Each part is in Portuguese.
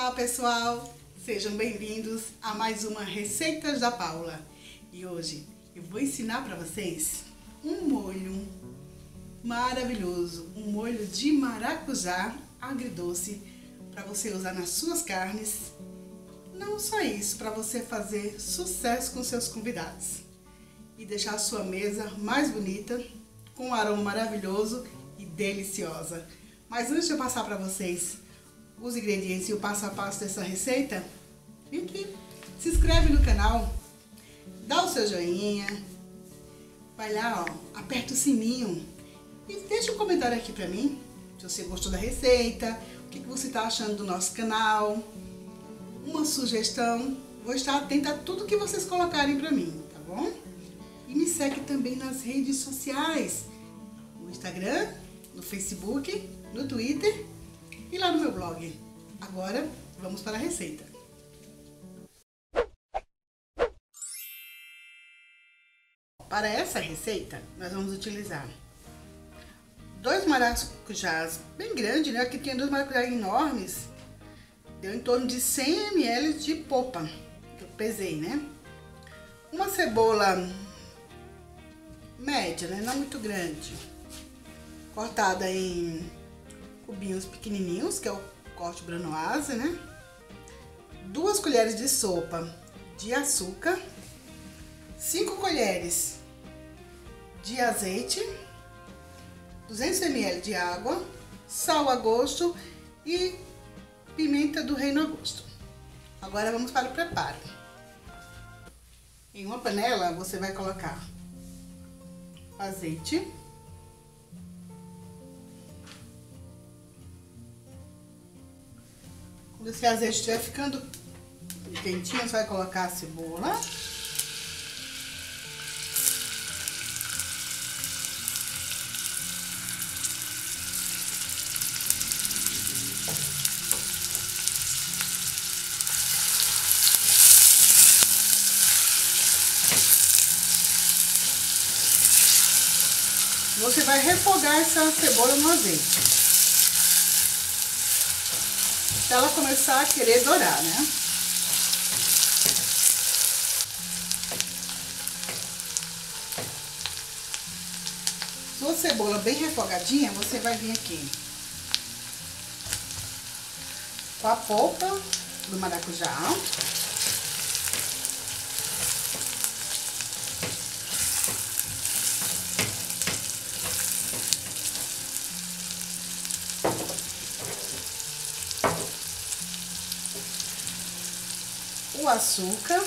Olá pessoal, sejam bem-vindos a mais uma Receitas da Paula. E hoje eu vou ensinar para vocês um molho maravilhoso, um molho de maracujá agridoce para você usar nas suas carnes. Não só isso, para você fazer sucesso com seus convidados e deixar a sua mesa mais bonita, com um aroma maravilhoso e deliciosa. Mas antes de eu passar para vocês os ingredientes e o passo a passo dessa receita, vem aqui, se inscreve no canal, dá o seu joinha, vai lá, ó, aperta o sininho e deixa um comentário aqui pra mim, se você gostou da receita, o que você tá achando do nosso canal, uma sugestão. Vou estar atenta a tudo que vocês colocarem pra mim, tá bom? E me segue também nas redes sociais, no Instagram, no Facebook, no Twitter e lá no meu blog. Agora, vamos para a receita. Para essa receita, nós vamos utilizar 2 maracujás bem grandes, né? Aqui tem 2 maracujás enormes. Deu em torno de 100 ml de polpa, que eu pesei, né? Uma cebola média, né? Não muito grande. Cortada em cubinhos pequenininhos, que é o corte brunoise, né? 2 colheres de sopa de açúcar, 5 colheres de azeite, 200 ml de água, sal a gosto e pimenta do reino a gosto. Agora vamos para o preparo. Em uma panela você vai colocar azeite, quando esse azeite estiver ficando quentinho, você vai colocar a cebola. Você vai refogar essa cebola no azeite, até ela começar a querer dourar, né? Sua cebola bem refogadinha, você vai vir aqui com a polpa do maracujá. O açúcar,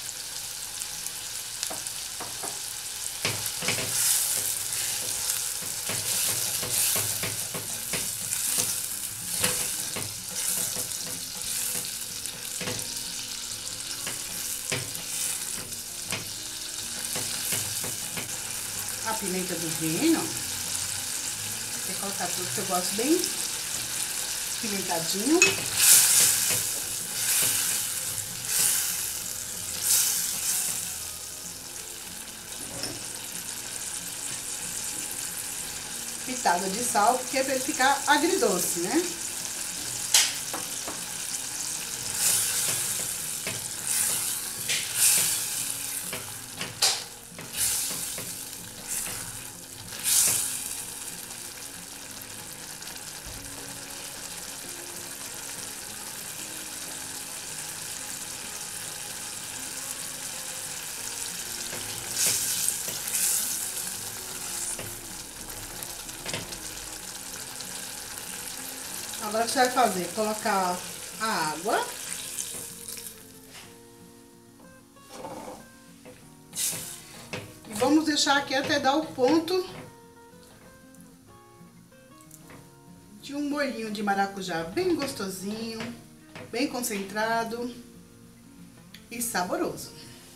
a pimenta do reino. Vou colocar tudo que eu gosto bem pimentadinho. Pitada de sal, porque é para ele ficar agridoce, né? Agora o que você vai fazer? Colocar a água. E vamos deixar aqui até dar o ponto de um molhinho de maracujá bem gostosinho, bem concentrado e saboroso.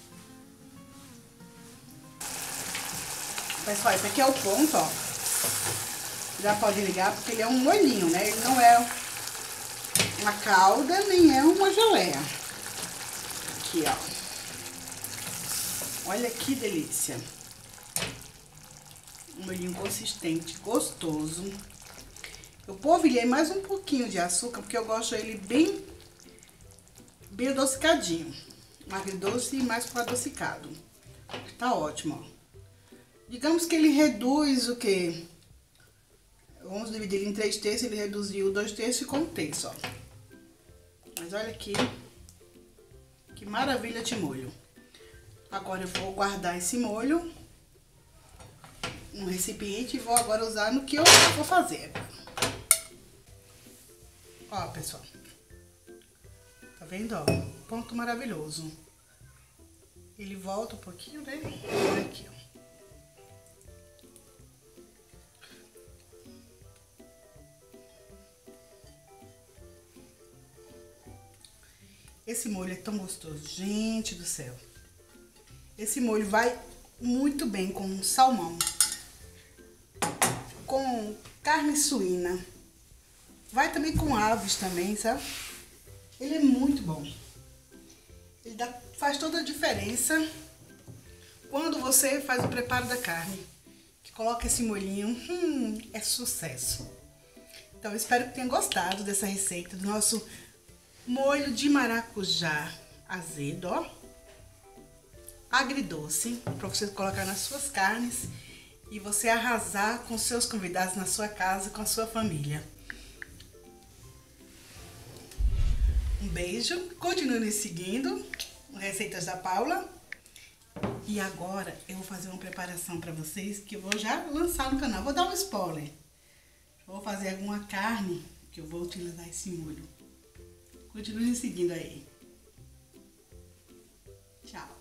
Pessoal, esse aqui é o ponto, ó. Já pode ligar, porque ele é um molhinho, né? Ele não é uma calda, nem é uma geleia. Aqui, ó. Olha que delícia. Um molhinho consistente, gostoso. Eu polvilhei mais um pouquinho de açúcar, porque eu gosto ele bem bem adocicadinho. Um agridoce mais pro adocicado. Tá ótimo, ó. Digamos que ele reduz o quê? Vamos dividir ele em 3/3, ele reduziu 2/3 e ficou 1/3, ó. Mas olha aqui, que maravilha de molho. Agora eu vou guardar esse molho num recipiente e vou agora usar no que eu vou fazer. Ó, pessoal. Tá vendo, ó? Ponto maravilhoso. Ele volta um pouquinho, né? Olha aqui, ó. Esse molho é tão gostoso, gente do céu. Esse molho vai muito bem com salmão, com carne suína, vai também com aves também, sabe? Ele é muito bom. Ele faz toda a diferença quando você faz o preparo da carne. Que coloca esse molhinho, é sucesso. Então, eu espero que tenham gostado dessa receita do nosso molho de maracujá azedo, ó. Agridoce, para você colocar nas suas carnes e você arrasar com seus convidados na sua casa, com a sua família. Um beijo, continue me seguindo no Receitas da Paula. E agora eu vou fazer uma preparação para vocês que eu vou já lançar no canal. Vou dar um spoiler. Vou fazer alguma carne que eu vou utilizar esse molho. Continue me seguindo aí. Tchau.